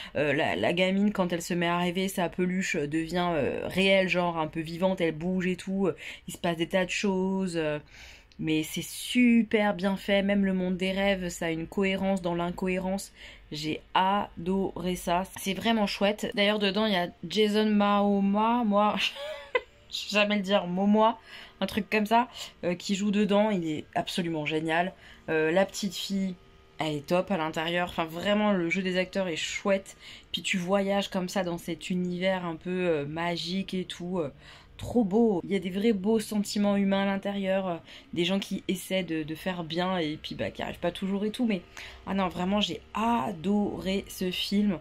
la gamine quand elle se met à rêver sa peluche devient réelle, genre un peu vivante, elle bouge et tout, il se passe des tas de choses mais c'est super bien fait, même le monde des rêves, ça a une cohérence dans l'incohérence. J'ai adoré ça, c'est vraiment chouette. D'ailleurs dedans il y a Jason Momoa, moi je sais jamais le dire, Momoa, un truc comme ça, qui joue dedans, il est absolument génial. La petite fille, elle est top à l'intérieur, enfin vraiment le jeu des acteurs est chouette. Puis tu voyages comme ça dans cet univers un peu magique et tout. Trop beau, il y a des vrais beaux sentiments humains à l'intérieur, des gens qui essaient de faire bien et puis qui arrivent pas toujours et tout, mais ah non vraiment j'ai adoré ce film,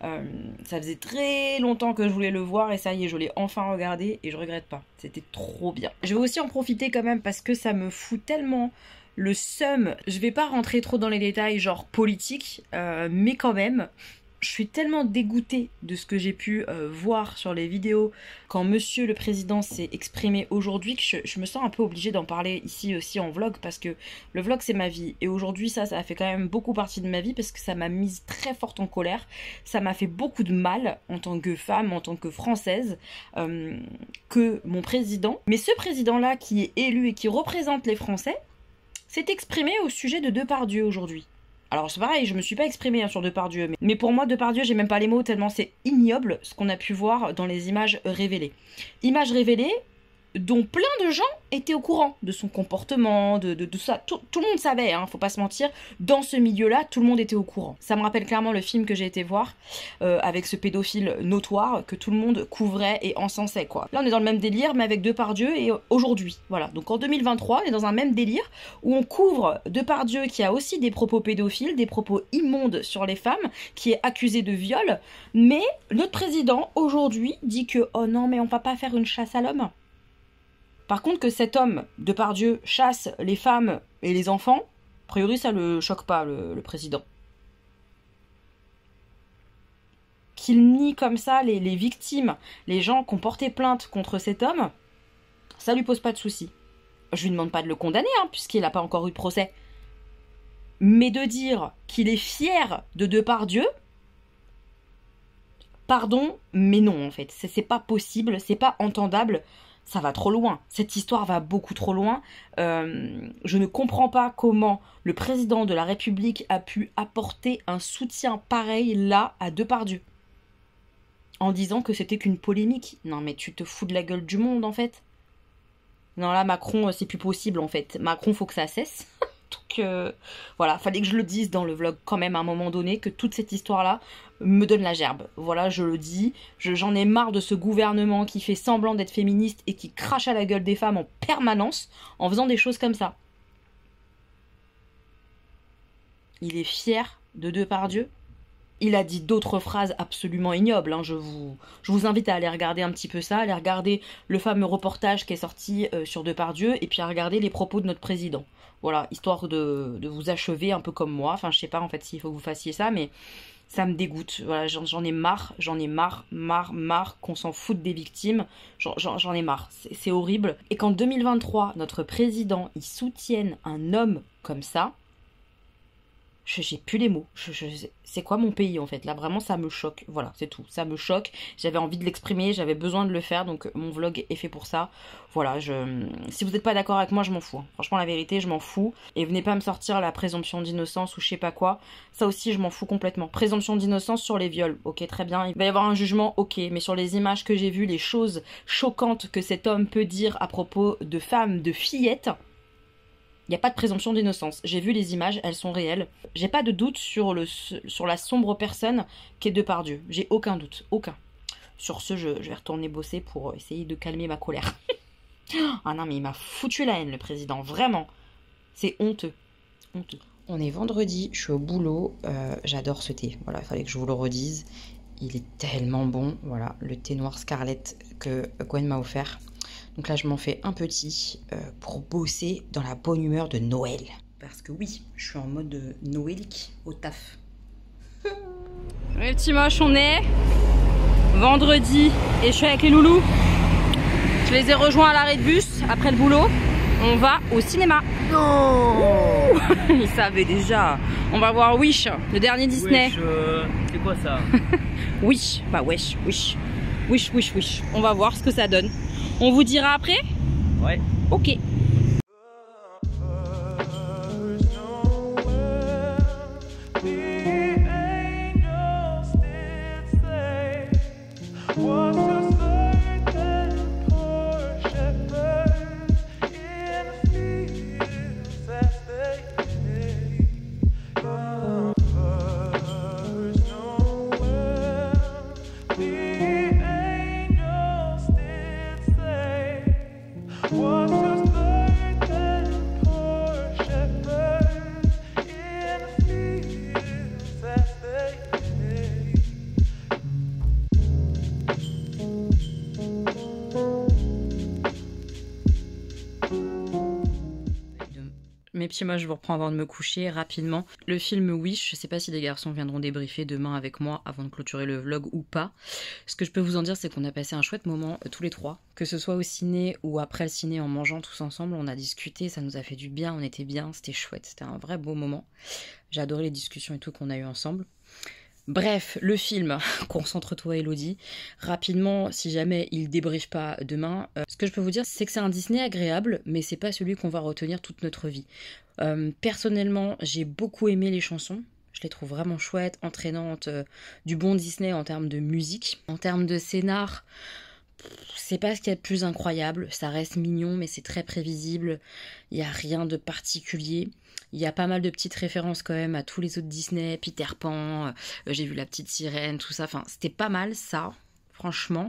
ça faisait très longtemps que je voulais le voir et ça y est je l'ai enfin regardé et je regrette pas, c'était trop bien. Je vais aussi en profiter quand même parce que ça me fout tellement le seum, je vais pas rentrer trop dans les détails genre politiques, mais quand même je suis tellement dégoûtée de ce que j'ai pu voir sur les vidéos quand monsieur le président s'est exprimé aujourd'hui que je me sens un peu obligée d'en parler ici aussi en vlog parce que le vlog c'est ma vie et aujourd'hui ça a fait quand même beaucoup partie de ma vie parce que ça m'a mise très forte en colère, ça m'a fait beaucoup de mal en tant que femme, en tant que française que mon président, mais ce président là qui est élu et qui représente les Français s'est exprimé au sujet de Depardieu aujourd'hui. Alors c'est pareil, je me suis pas exprimée hein, sur Depardieu, mais pour moi Depardieu j'ai même pas les mots tellement c'est ignoble ce qu'on a pu voir dans les images révélées. Images révélées dont plein de gens étaient au courant de son comportement, de ça. Tout le monde savait, hein, faut pas se mentir, dans ce milieu-là, tout le monde était au courant. Ça me rappelle clairement le film que j'ai été voir, avec ce pédophile notoire que tout le monde couvrait et encensait, quoi. Là, on est dans le même délire, mais avec Depardieu et aujourd'hui. Voilà, donc en 2023, on est dans un même délire où on couvre Depardieu qui a aussi des propos pédophiles, des propos immondes sur les femmes, qui est accusé de viol, mais notre président, aujourd'hui, dit que « Oh non, mais on va pas faire une chasse à l'homme ». Par contre, que cet homme, Depardieu, chasse les femmes et les enfants, a priori ça le choque pas, le président. Qu'il nie comme ça les victimes, les gens qui ont porté plainte contre cet homme, ça lui pose pas de soucis. Je lui demande pas de le condamner, hein, puisqu'il n'a pas encore eu de procès. Mais de dire qu'il est fier de Depardieu, pardon, mais non en fait. C'est pas possible, c'est pas entendable. Ça va trop loin. Cette histoire va beaucoup trop loin. Je ne comprends pas comment le président de la République a pu apporter un soutien pareil là à Depardieu. En disant que c'était qu'une polémique. Non mais tu te fous de la gueule du monde en fait. Non là Macron c'est plus possible en fait. Macron faut que ça cesse. Donc voilà, fallait que je le dise dans le vlog quand même à un moment donné, que toute cette histoire-là me donne la gerbe. Voilà, je le dis, j'en ai marre de ce gouvernement qui fait semblant d'être féministe et qui crache à la gueule des femmes en permanence en faisant des choses comme ça. Il est fier de Depardieu. Il a dit d'autres phrases absolument ignobles, hein. Je vous invite à aller regarder un petit peu ça, à aller regarder le fameux reportage qui est sorti sur Depardieu et puis à regarder les propos de notre président. Voilà, histoire de vous achever un peu comme moi. Enfin, je sais pas en fait s'il faut que vous fassiez ça, mais Ça me dégoûte, voilà, j'en ai marre, marre qu'on s'en foute des victimes, j'en ai marre, c'est horrible. Et qu'en 2023, notre président, il soutienne un homme comme ça, j'ai plus les mots. C'est quoi mon pays en fait? Là vraiment ça me choque. Voilà, c'est tout. Ça me choque. J'avais envie de l'exprimer, j'avais besoin de le faire, donc mon vlog est fait pour ça. Voilà, si vous n'êtes pas d'accord avec moi, je m'en fous. Franchement, la vérité, je m'en fous. Et venez pas me sortir la présomption d'innocence ou je sais pas quoi. Ça aussi, je m'en fous complètement. Présomption d'innocence sur les viols. Ok, très bien. Il va y avoir un jugement, ok. Mais sur les images que j'ai vues, les choses choquantes que cet homme peut dire à propos de femmes, de fillettes, il n'y a pas de présomption d'innocence. J'ai vu les images, elles sont réelles. J'ai pas de doute sur la sombre personne qu'est Depardieu. J'ai aucun doute, aucun. Sur ce, je vais retourner bosser pour essayer de calmer ma colère. Ah non, mais il m'a foutu la haine, le président, vraiment. C'est honteux, honteux. On est vendredi, je suis au boulot, j'adore ce thé. Voilà, il fallait que je vous le redise. Il est tellement bon, voilà, le thé noir Scarlett que Gwen m'a offert. Donc là, je m'en fais un petit pour bosser dans la bonne humeur de Noël. Parce que oui, je suis en mode noélique au taf. Les petits moches, on est vendredi et je suis avec les loulous. Je les ai rejoints à l'arrêt de bus après le boulot. On va au cinéma. Non. Ils savaient déjà. On va voir Wish, le dernier Disney. Wesh, c'est quoi ça? Wish, bah wesh, Wish. Wish. On va voir ce que ça donne. On vous dira après? Ouais. Ok. Mes petits moches, je vous reprends avant de me coucher rapidement. Le film Wish, je sais pas si les garçons viendront débriefer demain avec moi avant de clôturer le vlog ou pas. Ce que je peux vous en dire, c'est qu'on a passé un chouette moment tous les trois. Que ce soit au ciné ou après le ciné en mangeant tous ensemble, on a discuté, ça nous a fait du bien, on était bien, c'était chouette, c'était un vrai beau moment. J'ai adoré les discussions et tout qu'on a eu ensemble. Bref, le film, concentre-toi Elodie, rapidement, si jamais il débriefe pas demain, ce que je peux vous dire, c'est que c'est un Disney agréable, mais c'est pas celui qu'on va retenir toute notre vie. Personnellement, j'ai beaucoup aimé les chansons, je les trouve vraiment chouettes, entraînantes, du bon Disney en termes de musique. En termes de scénar, c'est pas ce qu'il y a de plus incroyable, ça reste mignon, mais c'est très prévisible, il n'y a rien de particulier. Il y a pas mal de petites références quand même à tous les autres Disney, Peter Pan, j'ai vu La Petite Sirène, tout ça. Enfin, c'était pas mal ça, franchement.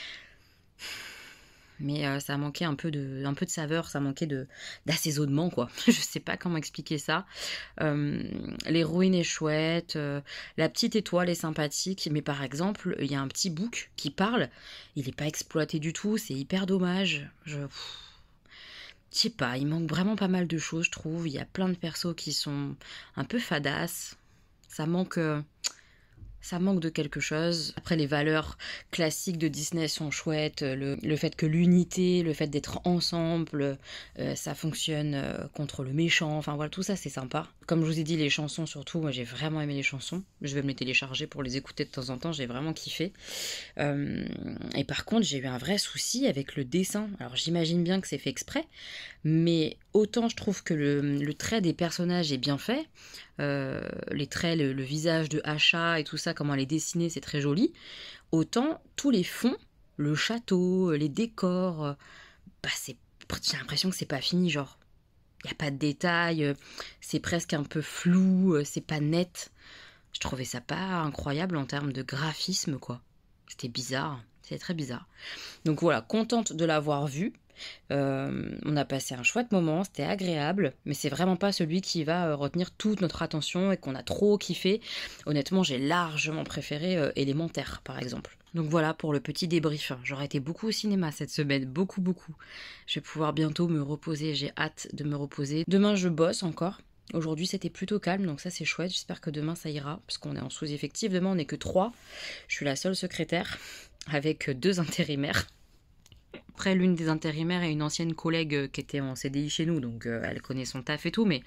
Mais ça manquait un peu de saveur, ça manquait d'assaisonnement, quoi. Je sais pas comment expliquer ça. L'héroïne est chouette, la petite étoile est sympathique, mais par exemple, il y a un petit bouc qui parle, il est pas exploité du tout, c'est hyper dommage. Je sais pas, il manque vraiment pas mal de choses, je trouve. Il y a plein de persos qui sont un peu fadasses. Ça manque de quelque chose. Après, les valeurs classiques de Disney sont chouettes. Le fait que l'unité, le fait d'être ensemble, ça fonctionne contre le méchant. Enfin voilà, tout ça c'est sympa. Comme je vous ai dit, les chansons surtout, moi j'ai vraiment aimé les chansons. Je vais me les télécharger pour les écouter de temps en temps, j'ai vraiment kiffé. Et par contre, j'ai eu un vrai souci avec le dessin. Alors j'imagine bien que c'est fait exprès, mais autant je trouve que le trait des personnages est bien fait. Les traits, le visage de Asha et tout ça, comment elle est dessinée, c'est très joli. Autant tous les fonds, le château, les décors, j'ai l'impression que c'est pas fini, genre. Il n'y a pas de détails, c'est presque un peu flou, c'est pas net. Je trouvais ça pas incroyable en termes de graphisme, quoi. C'était bizarre, c'était très bizarre. Donc voilà, contente de l'avoir vu. On a passé un chouette moment, c'était agréable, mais c'est vraiment pas celui qui va retenir toute notre attention et qu'on a trop kiffé. Honnêtement, j'ai largement préféré Élémentaire, par exemple. Donc voilà pour le petit débrief. J'aurais été beaucoup au cinéma cette semaine, beaucoup. Je vais pouvoir bientôt me reposer, j'ai hâte de me reposer. Demain, je bosse encore. Aujourd'hui, c'était plutôt calme, donc ça c'est chouette. J'espère que demain ça ira, parce qu'on est en sous-effectif. Demain, on n'est que 3. Je suis la seule secrétaire avec 2 intérimaires. Après, l'une des intérimaires est une ancienne collègue qui était en CDI chez nous, donc elle connaît son taf et tout, mais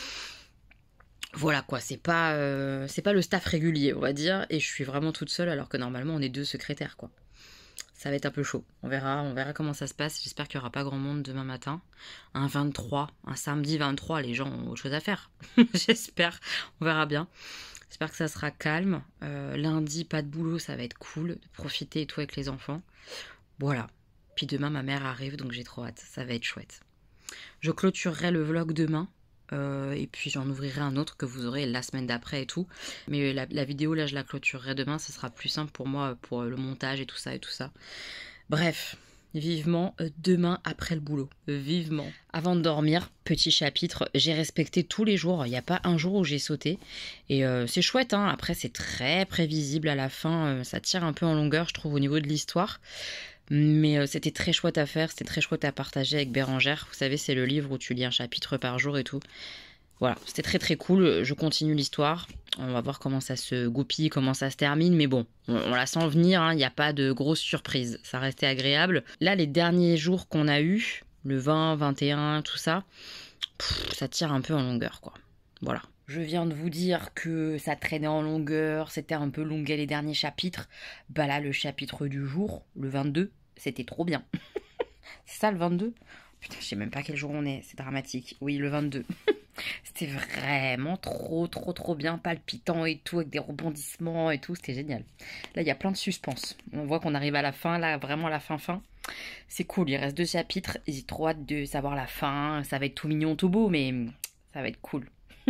voilà quoi, c'est pas le staff régulier, on va dire, et je suis vraiment toute seule alors que normalement on est 2 secrétaires quoi. Ça va être un peu chaud, on verra comment ça se passe. J'espère qu'il n'y aura pas grand monde demain matin. Un 23, un samedi 23, les gens ont autre chose à faire. J'espère, on verra bien. J'espère que ça sera calme. Lundi, pas de boulot, ça va être cool de profiter et tout avec les enfants. Voilà. Puis demain, ma mère arrive, donc j'ai trop hâte. Ça va être chouette. Je clôturerai le vlog demain. Et puis j'en ouvrirai un autre que vous aurez la semaine d'après et tout. Mais la vidéo, là, je la clôturerai demain. Ça sera plus simple pour moi, pour le montage et tout ça. Bref, vivement demain après le boulot. Vivement. Avant de dormir, petit chapitre, j'ai respecté tous les jours. Il n'y a pas un jour où j'ai sauté. Et c'est chouette, hein. Après, c'est très prévisible à la fin. Ça tire un peu en longueur, je trouve, au niveau de l'histoire. Mais c'était très chouette à faire, c'était très chouette à partager avec Bérangère. Vous savez, c'est le livre où tu lis un chapitre par jour et tout. Voilà, c'était très très cool. Je continue l'histoire. On va voir comment ça se goupille, comment ça se termine. Mais bon, on la sent venir, hein. Il n'y a pas de grosse surprise. Ça restait agréable. Là, les derniers jours qu'on a eus, le 20, 21, tout ça, ça tire un peu en longueur, quoi. Voilà. Je viens de vous dire que ça traînait en longueur, c'était un peu longuet les derniers chapitres. Bah là, le chapitre du jour, le 22, c'était trop bien. C'est ça le 22 ? Putain, je sais même pas quel jour on est, c'est dramatique. Oui, le 22. C'était vraiment trop bien, palpitant et tout, avec des rebondissements et tout, c'était génial. Là, il y a plein de suspense. On voit qu'on arrive à la fin, là, vraiment la fin. C'est cool, il reste 2 chapitres, j'ai trop hâte de savoir la fin. Ça va être tout mignon, tout beau, mais ça va être cool.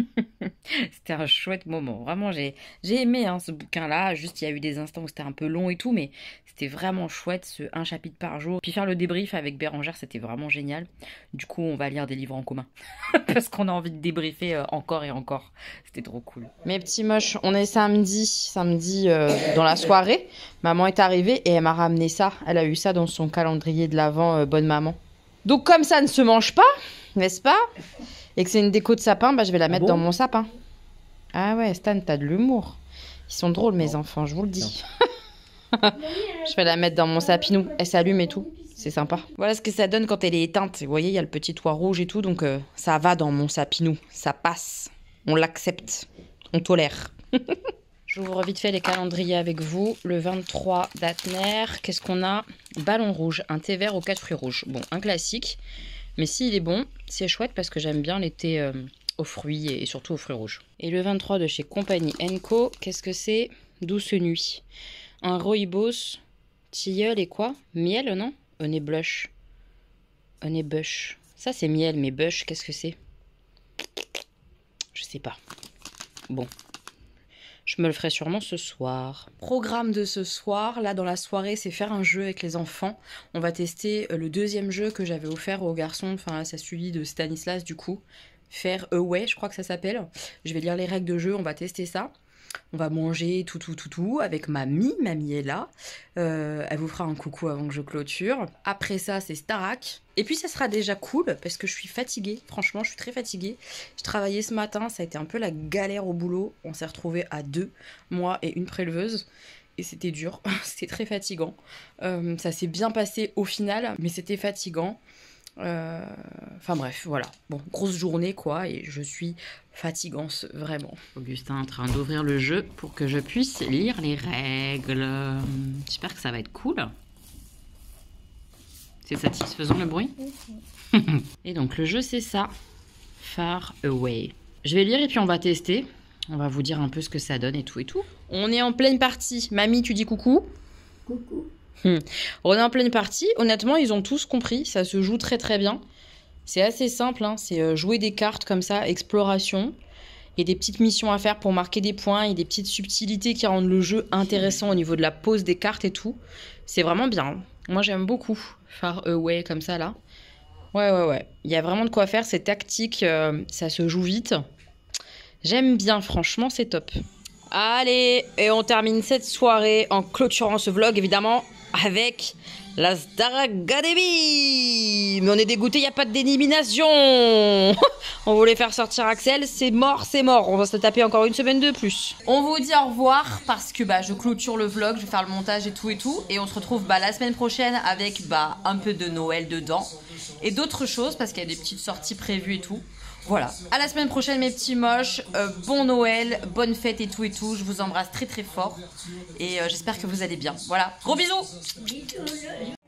C'était un chouette moment, vraiment j'ai aimé hein, ce bouquin là, juste il y a eu des instants où c'était un peu long et tout, mais c'était vraiment chouette, ce 1 chapitre par jour, puis faire le débrief avec Bérangère c'était vraiment génial. Du coup on va lire des livres en commun parce qu'on a envie de débriefer encore et encore, c'était trop cool. Mes petits moches, on est samedi dans la soirée, maman est arrivée et elle m'a ramené ça, elle a eu ça dans son calendrier de l'Avent, bonne maman. Donc comme ça ne se mange pas, n'est-ce pas ? Et que c'est une déco de sapin, bah je vais la mettre dans mon sapin. Ah ouais, Stan, t'as de l'humour. Ils sont drôles, mes enfants, je vous le dis. Je vais la mettre dans mon sapinou. Elle s'allume et tout. C'est sympa. Voilà ce que ça donne quand elle est éteinte. Vous voyez, il y a le petit toit rouge et tout, donc ça va dans mon sapinou. Ça passe. On l'accepte. On tolère. J'ouvre vite fait les calendriers avec vous. Le 23 d'Atner. Qu'est-ce qu'on a ? Ballon rouge. Un thé vert aux 4 fruits rouges. Bon, un classique. Mais s'il est bon, c'est chouette parce que j'aime bien les thés aux fruits et surtout aux fruits rouges. Et le 23 de chez Compagnie & Co, qu'est-ce que c'est ? Douce nuit. Un rooibos, tilleul et quoi ? Miel, non ? Honey blush. Honey bush. Ça c'est miel, mais bush, qu'est-ce que c'est ? Je sais pas. Bon. Je me le ferai sûrement ce soir. Programme de ce soir, là dans la soirée, c'est faire un jeu avec les enfants. On va tester le 2e jeu que j'avais offert aux garçons, enfin ça suivi de Stanislas du coup. Faire Away, je crois que ça s'appelle. Je vais lire les règles de jeu, on va tester ça. On va manger tout avec mamie. Mamie est là. Elle vous fera un coucou avant que je clôture. Après ça, c'est Starac. Et puis, ça sera déjà cool parce que je suis fatiguée. Franchement, je suis très fatiguée. Je travaillais ce matin. Ça a été un peu la galère au boulot. On s'est retrouvés à 2, moi et une préleveuse. Et c'était dur. C'était très fatigant. Ça s'est bien passé au final, mais c'était fatigant. Enfin bref, voilà. Bon, grosse journée quoi, et je suis fatigante vraiment. Augustin est en train d'ouvrir le jeu pour que je puisse lire les règles. J'espère que ça va être cool. C'est satisfaisant le bruit. Et donc le jeu c'est ça. Far Away. Je vais lire et puis on va tester. On va vous dire un peu ce que ça donne et tout et tout. On est en pleine partie. Mamie, tu dis coucou ? Coucou. On est en pleine partie. Honnêtement, ils ont tous compris. Ça se joue très très bien. C'est assez simple. Hein. C'est jouer des cartes comme ça, exploration. Et des petites missions à faire pour marquer des points. Et des petites subtilités qui rendent le jeu intéressant au niveau de la pose des cartes et tout. C'est vraiment bien. Moi, j'aime beaucoup Far Away comme ça là. Ouais. Il y a vraiment de quoi faire. C'est tactique. Ça se joue vite. J'aime bien. Franchement, c'est top. Allez, et on termine cette soirée en clôturant ce vlog, évidemment, avec la Star Academy. Mais on est dégoûté, il n'y a pas d'élimination. On voulait faire sortir Axel, c'est mort, c'est mort. On va se taper encore une semaine de plus. On vous dit au revoir parce que je clôture le vlog, je vais faire le montage et tout. Et on se retrouve la semaine prochaine avec un peu de Noël dedans. Et d'autres choses parce qu'il y a des petites sorties prévues et tout. Voilà, à la semaine prochaine mes petits moches, bon Noël, bonne fête et tout, je vous embrasse très très fort et j'espère que vous allez bien. Voilà, gros bisous.